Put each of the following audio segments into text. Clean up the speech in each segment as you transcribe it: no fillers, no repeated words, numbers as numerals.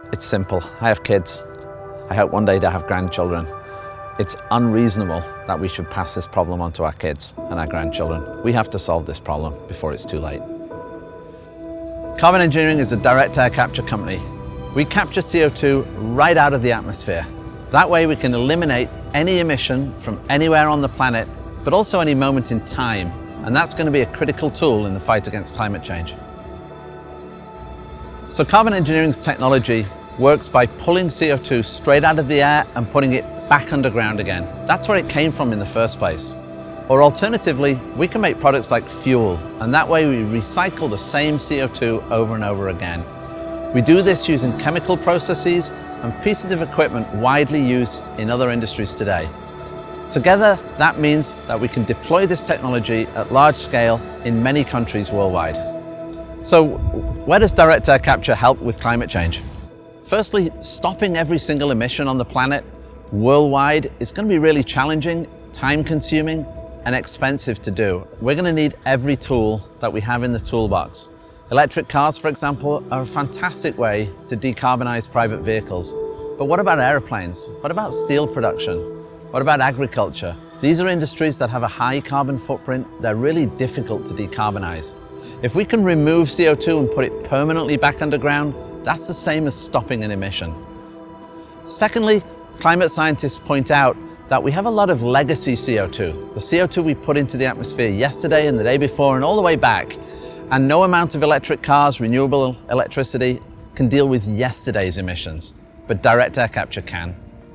It's simple. I have kids. I hope one day to have grandchildren. It's unreasonable that we should pass this problem on to our kids and our grandchildren. We have to solve this problem before it's too late. Carbon Engineering is a direct air capture company. We capture CO2 right out of the atmosphere. That way we can eliminate any emission from anywhere on the planet, but also any moment in time. And that's going to be a critical tool in the fight against climate change. So Carbon Engineering's technology works by pulling CO2 straight out of the air and putting it back underground again. That's where it came from in the first place. Or alternatively, we can make products like fuel, and that way we recycle the same CO2 over and over again. We do this using chemical processes and pieces of equipment widely used in other industries today. Together, that means that we can deploy this technology at large scale in many countries worldwide. So, where does direct air capture help with climate change? Firstly, stopping every single emission on the planet worldwide is going to be really challenging, time-consuming, and expensive to do. We're going to need every tool that we have in the toolbox. Electric cars, for example, are a fantastic way to decarbonize private vehicles. But what about airplanes? What about steel production? What about agriculture? These are industries that have a high carbon footprint. They're really difficult to decarbonize. If we can remove CO2 and put it permanently back underground, that's the same as stopping an emission. Secondly, climate scientists point out that we have a lot of legacy CO2, the CO2 we put into the atmosphere yesterday and the day before and all the way back. And no amount of electric cars, renewable electricity can deal with yesterday's emissions, but direct air capture can.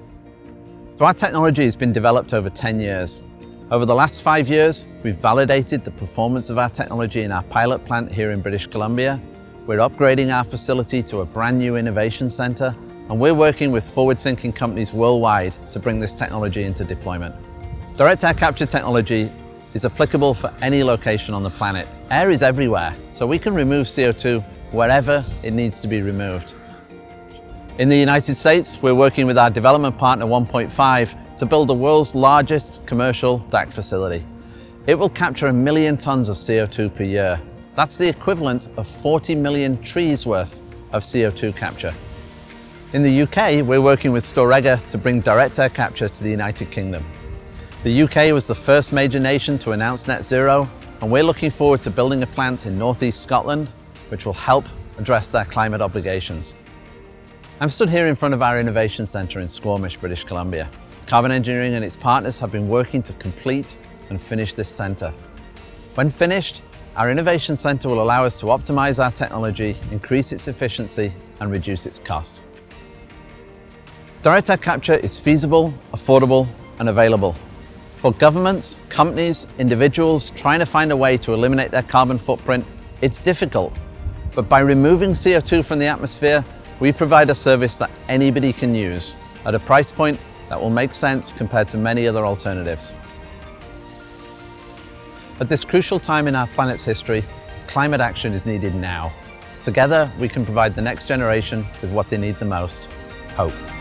So our technology has been developed over 10 years. Over the last 5 years, we've validated the performance of our technology in our pilot plant here in British Columbia. We're upgrading our facility to a brand new innovation center, and we're working with forward-thinking companies worldwide to bring this technology into deployment. Direct air capture technology is applicable for any location on the planet. Air is everywhere, so we can remove CO2 wherever it needs to be removed. In the United States, we're working with our development partner 1.5 to build the world's largest commercial DAC facility. It will capture 1 million tons of CO2 per year. That's the equivalent of 40 million trees worth of CO2 capture. In the UK, we're working with Storegga to bring direct air capture to the United Kingdom. The UK was the first major nation to announce net zero, and we're looking forward to building a plant in northeast Scotland, which will help address their climate obligations. I'm stood here in front of our innovation centre in Squamish, British Columbia. Carbon Engineering and its partners have been working to complete and finish this centre. When finished, our innovation centre will allow us to optimise our technology, increase its efficiency and reduce its cost. Direct air capture is feasible, affordable and available. For governments, companies, individuals trying to find a way to eliminate their carbon footprint, it's difficult. But by removing CO2 from the atmosphere, we provide a service that anybody can use at a price point that will make sense compared to many other alternatives. At this crucial time in our planet's history, climate action is needed now. Together, we can provide the next generation with what they need the most: hope.